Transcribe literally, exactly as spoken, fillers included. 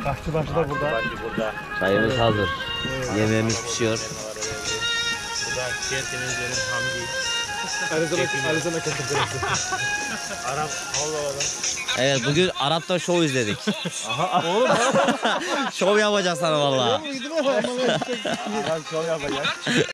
Kahçı başı da burada. Bahçı burada. Çayımız hazır. Yemeğimiz pişiyor. Bu da Çerkenizlerin Hamdi. Arizona, Arizona katıldırısı. Arap Havla'da. Evet bugün Arap'ta show izledik. Şov yapacağız sana valla. Arap şov yapacak.